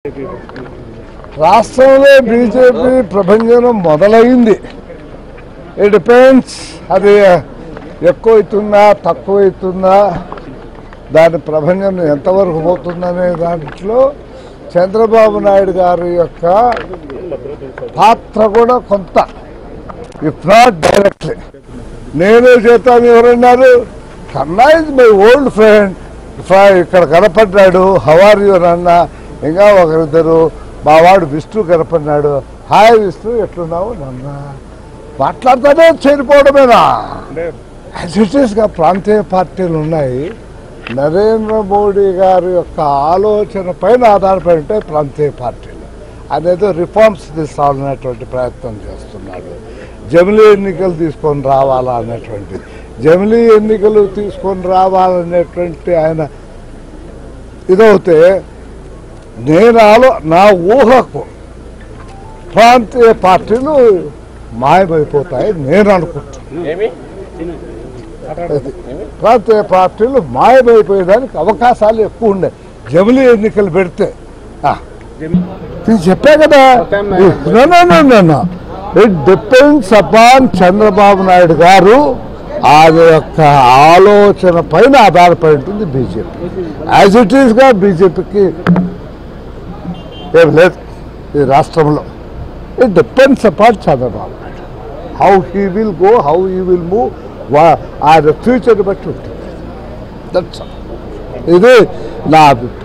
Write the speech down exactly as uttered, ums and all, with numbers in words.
రాష్ట్రంలో బీజేపీ ప్రభంజనం మొదలైంది. ఇట్ డిపెండ్స్, అది ఎక్కువ అవుతుందా తక్కువ అవుతుందా, దాని ప్రభంజనం ఎంతవరకు పోతుందనే దాంట్లో చంద్రబాబు నాయుడు గారి యొక్క పాత్ర కూడా కొంత, ఇఫ్ నాట్ డైరెక్ట్లీ. నేనే చేస్తాను ఎవరన్నారు, కన్నా ఇస్ మై ఓల్డ్ ఫ్రెండ్, ఇక్కడ కనపడ్డాడు, హవార్ యూ అన్న, ఇంకా ఒకరిద్దరు మా వాడు విష్ణు కనపడినాడు, హాయ్ విష్ణు ఎట్లున్నావు నన్న మాట్లాడుతూనే చేరిపోవడమేనా. యాజ్ ఇట్ ఈస్గా ప్రాంతీయ పార్టీలు ఉన్నాయి. నరేంద్ర మోడీ గారి యొక్క ఆలోచన పైన ఆధారపడి ఉంటాయి ప్రాంతీయ పార్టీలు. అదేదో రిఫార్మ్స్ తీసుకురావాలనేటువంటి ప్రయత్నం చేస్తున్నాడు. జమిలీ ఎన్నికలు తీసుకొని రావాలా అనేటువంటి, జమిలీ ఎన్నికలు తీసుకొని రావాలనేటువంటి ఆయన ఇదవుతే నేను ఆలో నా ఊహకు ప్రాంతీయ పార్టీలు మాయమైపోతాయి నేను అనుకుంటున్నాను. ప్రాంతీయ పార్టీలు మాయమైపోయేదానికి అవకాశాలు ఎక్కువ ఉన్నాయి జమిలీ ఎన్నికలు పెడితే. చెప్పా కదా, it depends upon Chandrababu Naidu garu, ఆయన యొక్క ఆలోచన పైన ఆధారపడి ఉంటుంది బీజేపీ. యాజ్ ఇట్ ఈస్గా బీజేపీకి ఏం లేదు ఈ రాష్ట్రంలో. It depends upon Chandrababu Naidu, how he will go, how he will move, ఆయన ఫ్యూచర్ బట్టి ఉంటుంది. దట్స్ ఇది నా అభిప్రాయం.